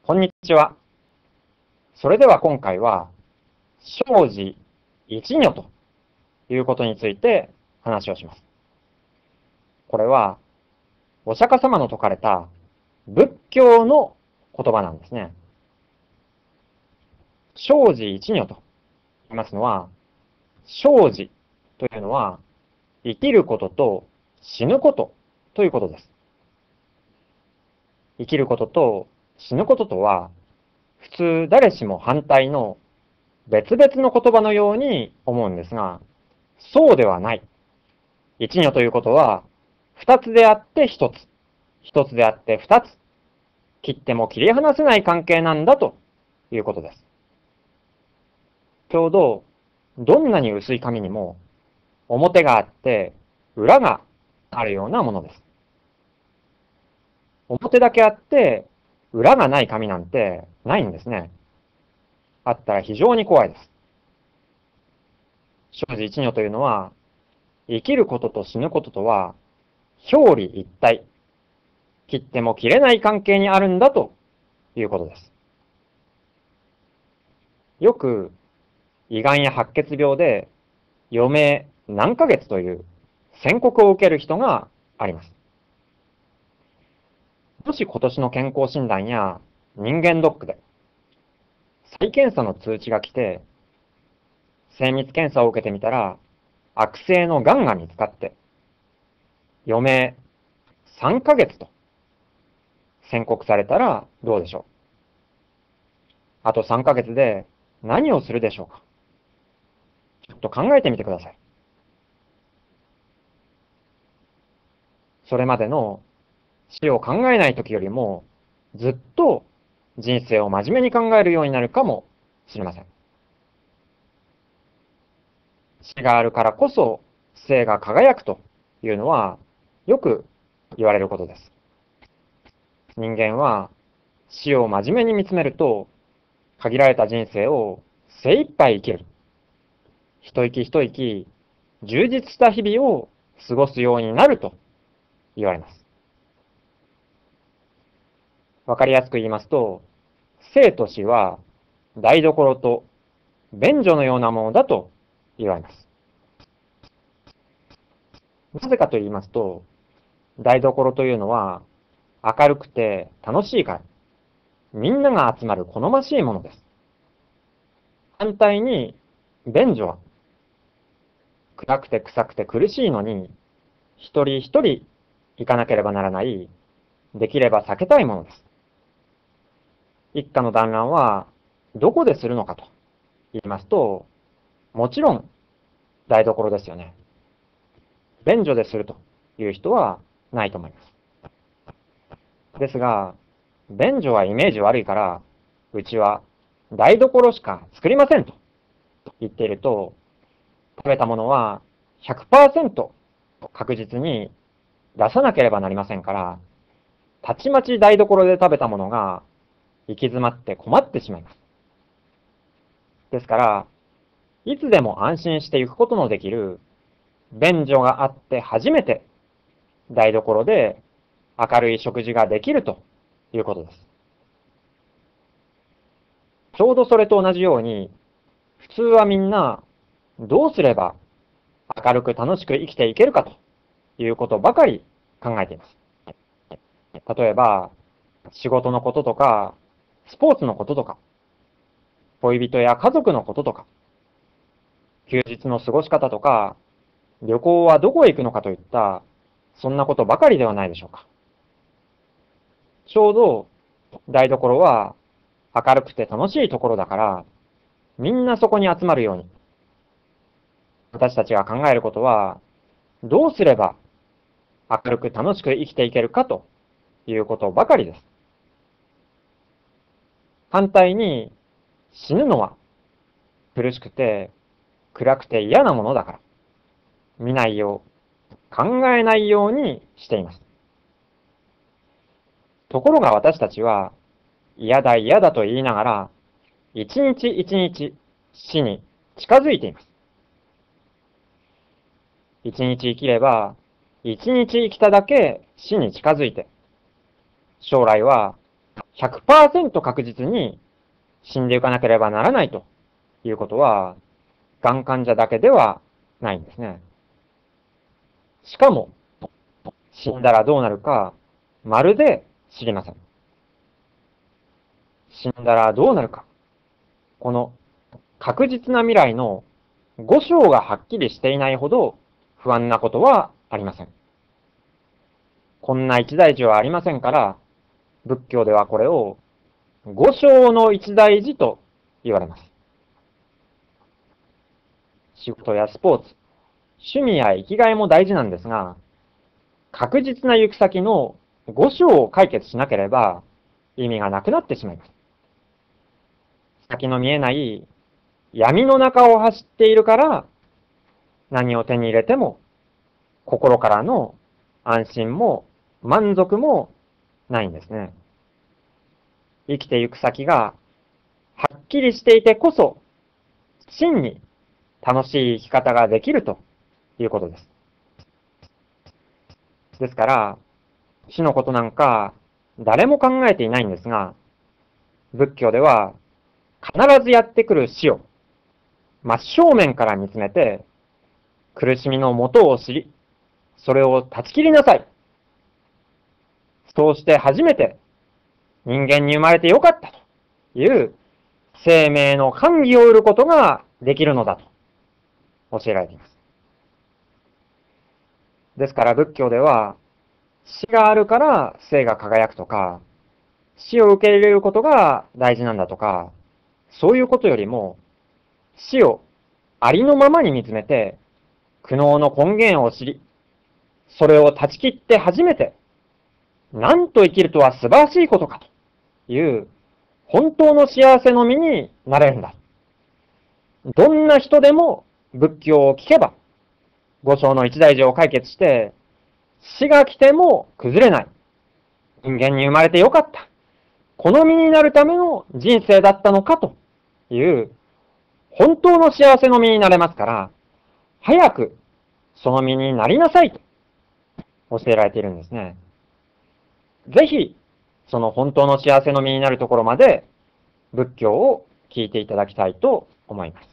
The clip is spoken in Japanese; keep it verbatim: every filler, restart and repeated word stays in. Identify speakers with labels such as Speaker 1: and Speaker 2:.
Speaker 1: こんにちは。それでは今回は、生死一如ということについて話をします。これは、お釈迦様の説かれた仏教の言葉なんですね。生死一如と言いますのは、生死というのは、生きることと死ぬことということです。生きることと死ぬこととは、普通誰しも反対の別々の言葉のように思うんですが、そうではない。一如ということは、二つであって一つ、一つであって二つ、切っても切り離せない関係なんだということです。ちょうど、どんなに薄い紙にも、表があって裏があるようなものです。表だけあって、裏がない紙なんてないんですね。あったら非常に怖いです。生死一如というのは、生きることと死ぬこととは、表裏一体、切っても切れない関係にあるんだということです。よく、胃がんや白血病で余命何ヶ月という宣告を受ける人があります。もし今年の健康診断や人間ドックで再検査の通知が来て、精密検査を受けてみたら悪性の癌が見つかって、余命さんかげつと宣告されたらどうでしょう。あとさんかげつで何をするでしょうか。ちょっと考えてみてください。それまでの死を考えないときよりも、ずっと人生を真面目に考えるようになるかもしれません。死があるからこそ生が輝くというのはよく言われることです。人間は死を真面目に見つめると、限られた人生を精一杯生きる。一息一息、充実した日々を過ごすようになると言われます。わかりやすく言いますと、生と死は台所と便所のようなものだと言われます。なぜかと言いますと、台所というのは明るくて楽しいから、みんなが集まる好ましいものです。反対に、便所は暗くて臭くて苦しいのに、一人一人行かなければならない、できれば避けたいものです。一家の団らんはどこでするのかと言いますと、もちろん台所ですよね。便所でするという人はないと思います。ですが、便所はイメージ悪いから、うちは台所しか作りませんと言っていると、食べたものは ひゃくパーセント 確実に出さなければなりませんから、たちまち台所で食べたものが行き詰まって困ってしまいます。ですから、いつでも安心して行くことのできる便所があって初めて台所で明るい食事ができるということです。ちょうどそれと同じように、普通はみんなどうすれば明るく楽しく生きていけるかということばかり考えています。例えば、仕事のこととか、スポーツのこととか、恋人や家族のこととか、休日の過ごし方とか、旅行はどこへ行くのかといった、そんなことばかりではないでしょうか。ちょうど台所は明るくて楽しいところだから、みんなそこに集まるように。私たちが考えることは、どうすれば明るく楽しく生きていけるかということばかりです。反対に、死ぬのは苦しくて暗くて嫌なものだから、見ないよう、考えないようにしています。ところが私たちは、嫌だ嫌だと言いながら、一日一日死に近づいています。一日生きれば、一日生きただけ死に近づいて、将来はひゃくパーセント 確実に死んでいかなければならないということは、がん患者だけではないんですね。しかも、死んだらどうなるか、まるで知りません。死んだらどうなるか。この確実な未来のご章がはっきりしていないほど不安なことはありません。こんな一大事はありませんから、仏教ではこれを五章の一大事と言われます。仕事やスポーツ、趣味や生きがいも大事なんですが、確実な行く先の五章を解決しなければ意味がなくなってしまいます。先の見えない闇の中を走っているから、何を手に入れても心からの安心も満足もないんですね。生きていく先がはっきりしていてこそ、真に楽しい生き方ができるということです。ですから、死のことなんか誰も考えていないんですが、仏教では必ずやってくる死を真正面から見つめて、苦しみの元を知り、それを断ち切りなさい。そうして初めて人間に生まれてよかったという生命の歓喜を得ることができるのだと教えられています。ですから仏教では死があるから生が輝くとか、死を受け入れることが大事なんだとか、そういうことよりも死をありのままに見つめて苦悩の根源を知り、それを断ち切って初めてなんと生きるとは素晴らしいことかという本当の幸せの身になれるんだ。どんな人でも仏教を聞けば五章の一大事を解決して死が来ても崩れない。人間に生まれてよかった。この身になるための人生だったのかという本当の幸せの身になれますから、早くその身になりなさいと教えられているんですね。ぜひ、その本当の幸せの身になるところまで仏教を聞いていただきたいと思います。